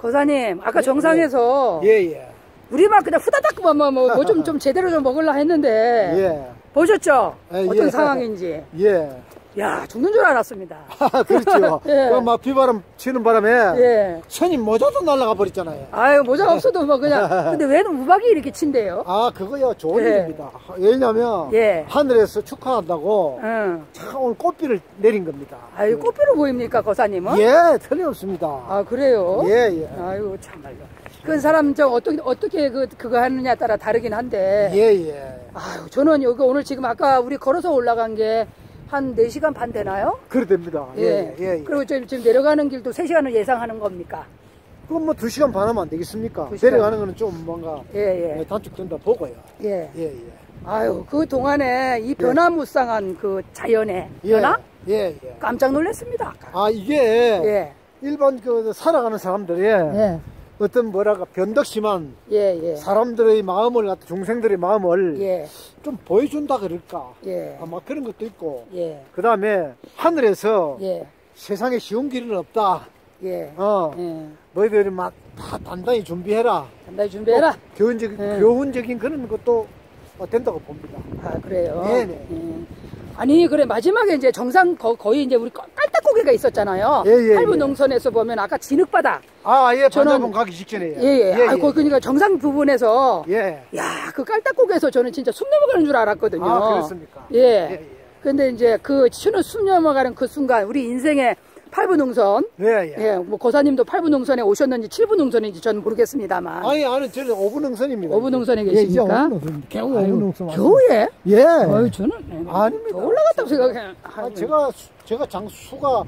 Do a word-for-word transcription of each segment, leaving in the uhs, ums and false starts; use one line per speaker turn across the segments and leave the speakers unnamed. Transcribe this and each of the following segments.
거사님, 아까 정상에서.
예, 예.
우리만 그냥 후다닥 뭐, 뭐, 뭐, 뭐 좀, 좀 제대로 좀 먹으려 했는데. 예. 보셨죠? 예, 어떤 예. 상황인지.
예.
야, 죽는 줄 알았습니다.
그렇죠.
예.
그 막 비바람 치는 바람에.
예.
선임 모자도 날아가 버렸잖아요.
아유, 모자 없어도 뭐 그냥. 근데 왜 우박이 이렇게 친대요?
아, 그거요. 좋은
예.
일입니다. 왜냐면. 예. 하늘에서 축하한다고. 응. 참 오늘 꽃비를 내린 겁니다.
아유, 꽃비로 보입니까, 거사님은?
예, 틀림없습니다.
아, 그래요?
예, 예.
아유, 참말로. 그 사람 저 어떻게 어떻게 그 그거 하느냐 따라 다르긴 한데.
예, 예.
아유, 저는 여기 오늘 지금 아까 우리 걸어서 올라간 게 한 네 시간 반 되나요?
그래 됩니다.
예.
예, 예.
그리고 지금, 지금 내려가는 길도 세 시간을 예상하는 겁니까?
그럼 뭐 두 시간 반 하면 안 되겠습니까? 내려가는 거는 좀 뭔가
예, 예.
단축된다 보고요.
예.
예, 예.
아유, 그 동안에 이 변화무쌍한 그 자연의 변화?
예, 예.
깜짝 놀랐습니다.
아, 이게
예.
일반 그 살아가는 사람들이 예. 어떤 뭐랄까 변덕심한
예, 예.
사람들의 마음을 갖다 중생들의 마음을
예.
좀 보여준다 그럴까
예.
아마 그런 것도 있고
예.
그 다음에 하늘에서
예.
세상에 쉬운 길은 없다.
예.
어.
예.
너희들이 막 다 단단히 준비해라.
단단히 준비해라.
교훈적,
예.
교훈적인 그런 것도 된다고 봅니다.
아, 그래요?
네네.
예. 아니, 그래, 마지막에 이제 정상 거, 거의 이제 우리 깔딱고개가 있었잖아요.
예, 예,
팔부
예.
농선에서 보면 아까 진흙바닥.
아, 예,
저는-
반자봉 가기 직전에요.
예, 예. 아, 그, 그러니까 정상 부분에서.
예.
야, 그 깔딱고개에서 저는 진짜 숨 넘어가는 줄 알았거든요.
아, 그렇습니까?
예.
예, 예.
근데 이제 그 추는 숨 넘어가는 그 순간 우리 인생의 팔부 농선.
예, 예.
예, 뭐 고사님도 팔부 농선에 오셨는지 칠부 농선인지 저는 모르겠습니다만.
아니, 아니, 저는 오분 능선입니다.
오분 농선에
예,
계십니까?
이제 오분 능선. 겨우 오분 능선.
겨우에?
예.
아유, 저는.
아닙니다.
더 올라갔다고 생각해.
아, 제가, 제가 장수가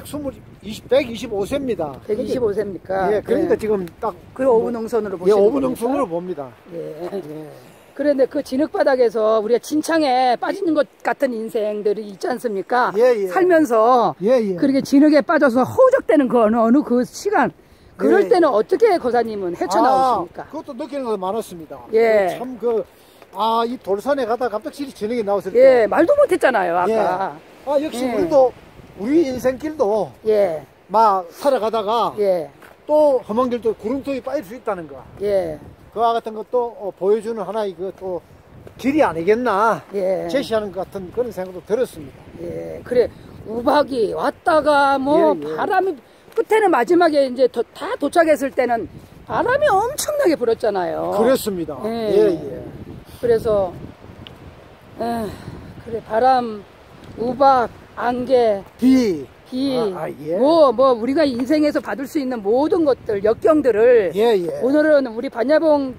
백이십, 백이십오 세입니다.
백이십오 세입니까?
예, 그러니까
예.
지금 딱.
그 오분 농선으로
예,
보시는
오분
겁니까?
능선으로 봅니다.
예.
예.
그런데 그 진흙바닥에서 우리가 진창에 빠지는 것 같은 인생들이 있지 않습니까?
예, 예.
살면서
예, 예.
그렇게 진흙에 빠져서 허우적대는 그 어느, 어느 그 시간 그럴
예,
때는 어떻게 거사님은 헤쳐나오십니까?
아, 그것도 느끼는 것도 많았습니다.
예.
참 그, 아, 이 돌산에 가다가 갑자기 진흙이 나왔을 때.
예, 말도 못했잖아요 아까.
예. 아, 역시
예.
우리도, 우리 인생길도
예,
막 살아가다가
예,
또 험한 길도 구름통이 빠질 수 있다는 거.
예,
그와 같은 것도 어, 보여주는 하나의 그 또 길이 아니겠나.
예.
제시하는 것 같은 그런 생각도 들었습니다.
예, 그래 우박이 왔다가 뭐
예, 예.
바람이 끝에는 마지막에 이제 도, 다 도착했을 때는 바람이 엄청나게 불었잖아요.
그렇습니다.
예.
예, 예.
그래서 에, 그래 바람, 우박, 안개,
비.
비,
아, 아, 예.
뭐, 뭐 우리가 인생에서 받을 수 있는 모든 것들, 역경들을
예, 예.
오늘은 우리 반야봉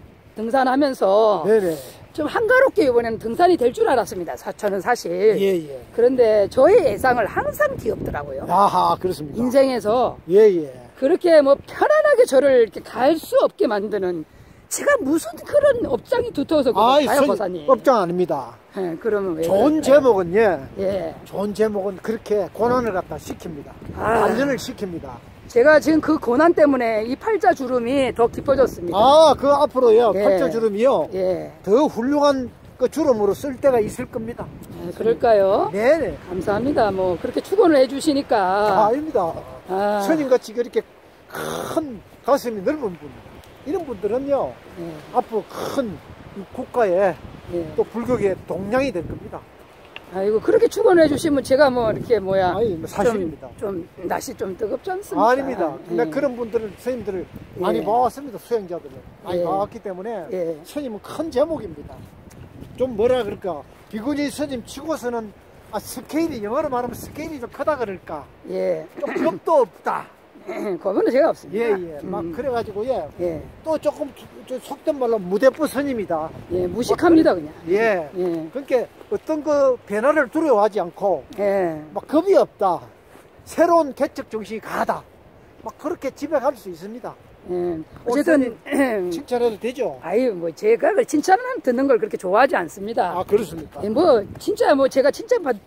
등산하면서
네네.
좀 한가롭게 이번에는 등산이 될 줄 알았습니다. 사, 저는 사실.
예, 예.
그런데 저의 예상을 항상 뒤엎더라고요.
아하, 그렇습니다.
인생에서
예, 예.
그렇게 뭐 편안하게 저를 이렇게 갈 수 없게 만드는 제가 무슨 그런 업장이 두터워서
아이,
그럴까요,
선-
거사님?
업장 아닙니다.
예, 그러면 왜
좋은
그럴까요?
제목은 예.
예.
좋은 제목은 그렇게 고난을 갖다 시킵니다.
아.
단련을 시킵니다.
제가 지금 그 고난 때문에 이 팔자 주름이 더 깊어졌습니다.
아, 그 앞으로요.
예.
팔자주름이요.
예.
더 훌륭한 그 주름으로 쓸 때가 있을 겁니다.
예, 그럴까요?
네네.
감사합니다. 뭐 그렇게 축원을
아,
해주시니까.
아닙니다.
아.
스님같이 그렇게 큰 가슴이 넓은 분. 이런 분들은요.
예.
앞으로 큰 국가에
예.
또 불교계의 동량이 될 겁니다.
아이고 그렇게 축원을 해주시면 제가 뭐 이렇게 뭐야
아니, 뭐 사실입니다.
좀, 좀 날씨 좀 뜨겁지 않습니까?
아닙니다. 근데
예.
그런 분들을, 스님들을 많이
예.
봐왔습니다. 수행자들을. 많이
예.
봐왔기 때문에
예.
스님은 큰 제목입니다. 좀 뭐라 그럴까. 비구니 스님 치고서는 아, 스케일이, 영어로 말하면 스케일이 좀 크다 그럴까.
예.
좀 겁도 없다.
그거는 제가 없습니다.
예, 예. 막
음.
그래가지고, 예.
예.
또 조금, 저 속된 말로 무대부 스님이다.
예, 무식합니다 그냥.
예.
예.
그러니까 어떤 그 변화를 두려워하지 않고,
예.
막 겁이 없다. 새로운 개척 정신이 가다. 막 그렇게 집에 갈 수 있습니다.
예. 어쨌든
칭찬해도 되죠?
아유 뭐 제가 그 칭찬을 듣는 걸 그렇게 좋아하지 않습니다.
아, 그렇습니까?
예, 뭐 진짜 뭐 제가 칭찬 받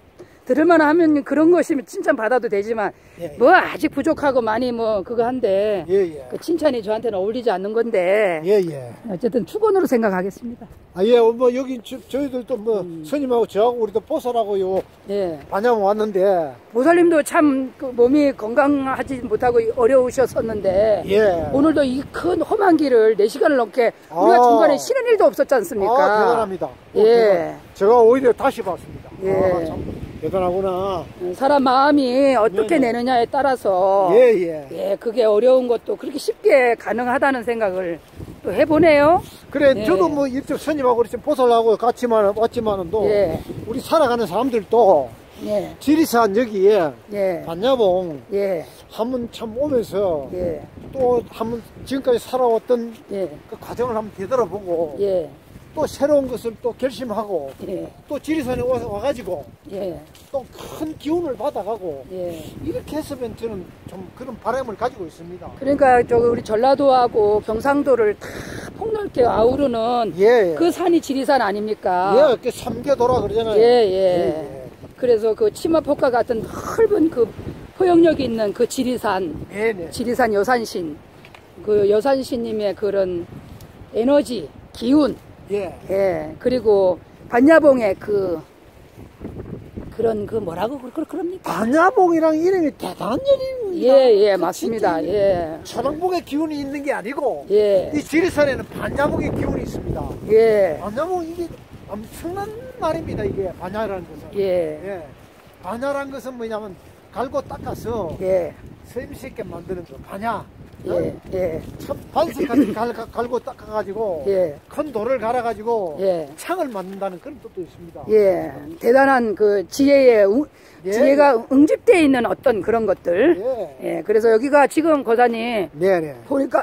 들을만 하면 그런 것이면 칭찬받아도 되지만
예, 예.
뭐 아직 부족하고 많이 뭐 그거 한데
예, 예.
그 칭찬이 저한테는 어울리지 않는 건데
예, 예.
어쨌든 축원으로 생각하겠습니다.
아, 예, 뭐, 여기, 저, 저희들도 뭐,
음.
스님하고 저하고 우리도 보살하고요,
예.
반야봉 왔는데,
보살님도 참 그 몸이 건강하지 못하고 어려우셨었는데
예.
오늘도 이 큰 험한 길을 네 시간을 넘게 우리가
아.
중간에 쉬는 일도 없었지 않습니까?
아, 대단합니다. 오,
예.
대단. 제가 오히려 다시 봤습니다.
예.
아, 참, 대단하구나.
사람 마음이 어떻게
네네.
내느냐에 따라서
예, 예.
예, 그게 어려운 것도 그렇게 쉽게 가능하다는 생각을 또 해보네요.
그래,
예.
저도 뭐, 이쪽 스님하고 이렇게 보살하고 같이만 왔지만은 또,
예.
우리 살아가는 사람들도,
예,
지리산 여기에,
예,
반야봉,
예,
한번 참 오면서,
예,
또 한번 지금까지 살아왔던
예,
그 과정을 한번 되돌아보고,
예,
또 새로운 것을 또 결심하고,
예,
또 지리산에 와서 와가지고,
예,
또 큰 기운을 받아가고,
예.
이렇게 했으면 저는 좀 그런 바람을 가지고 있습니다.
그러니까 저 우리 전라도하고 경상도를 다 폭넓게 아우르는
예, 예.
그 산이 지리산 아닙니까?
예, 그 삼계도라 그러잖아요.
예, 예.
예,
그래서 그 치마폭과 같은 넓은 그 포용력이 있는 그 지리산,
예. 네.
지리산 여산신, 그 여산신님의 그런 에너지, 기운,
예.
예, 그리고 반야봉의 그 그런 그 뭐라고 그 그럽니까?
반야봉이랑 이름이 대단한 이름입니다.
예, 예,
그
맞습니다.
진짜
예,
천왕봉의 기운이 있는 게 아니고,
예,
이 지리산에는 반야봉의 기운이 있습니다.
예,
반야봉 이게 엄청난 말입니다. 이게 반야라는 것은.
예,
예. 반야라는 것은 뭐냐면 갈고 닦아서
예,
쇠임씨 있게 만드는 거. 반야.
예, 예,
참 반석 같은 갈, 갈고 닦아가지고
예.
큰 돌을 갈아가지고
예.
창을 만든다는 그런 뜻도 있습니다.
예, 대단한 그 지혜의 응-
예.
지혜가 응집되어 있는 어떤 그런 것들.
예.
예, 그래서 여기가 지금 거산이
네네.
보니까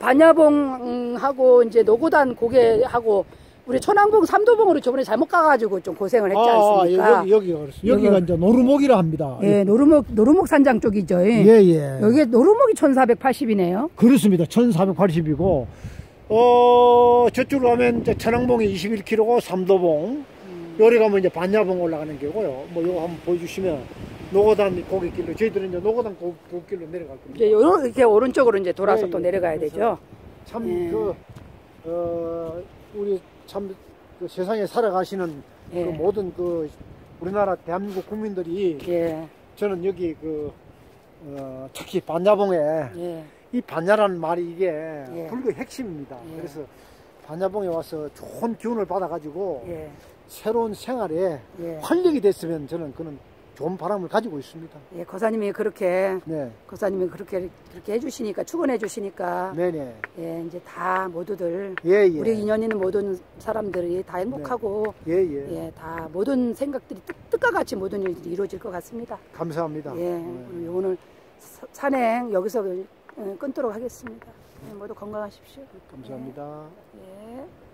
반야봉하고 이제 노고단 고개하고 우리 천왕봉 삼도봉으로 저번에 잘못 가가지고 좀 고생을 했지 않습니까?
아, 여기, 여기가 그렇습니다. 여기가
여기-
이제 노루목이라 합니다.
예, 노루목 노루목 산장 쪽이죠.
예, 예.
여기 노루목이 천사백팔십이네요.
그렇습니다. 천사백팔십이고, 어, 저쪽으로 가면 이제 천왕봉이 이십일 킬로미터고 삼도봉, 요리 가면 이제 반야봉 올라가는 게고요. 뭐 요거 한번 보여주시면, 노고단 고깃길로, 저희들은 이제 노고단 고, 고깃길로 내려갈 겁니다.
이제 요런 이렇게 오른쪽으로 이제 돌아서
예,
또
예.
내려가야
그래서
되죠.
참,
예.
그, 어, 우리 참, 그 세상에 살아가시는
예.
그 모든 그, 우리나라 대한민국 국민들이,
예,
저는 여기 그, 어, 특히 반야봉에,
예,
이 반야라는 말이 이게
예.
불교의 핵심입니다.
예.
그래서 반야봉에 와서 좋은 기운을 받아가지고,
예,
새로운 생활에
예.
활력이 됐으면 저는 그런 좋은 바람을 가지고 있습니다.
예, 거사님이 그렇게
네.
거사님이 그렇게 그렇게 해주시니까 축원해 주시니까
네네.
예, 이제 다 모두들
예, 예.
우리 인연 있는 모든 사람들이 다 행복하고
예, 예.
예, 다 모든 생각들이 뜻, 뜻과 같이 모든 일들이 이루어질 것 같습니다.
감사합니다.
예,
네.
우리 오늘 사- 산행 여기서 어, 끊도록 하겠습니다. 예, 모두 건강하십시오.
감사합니다.
예.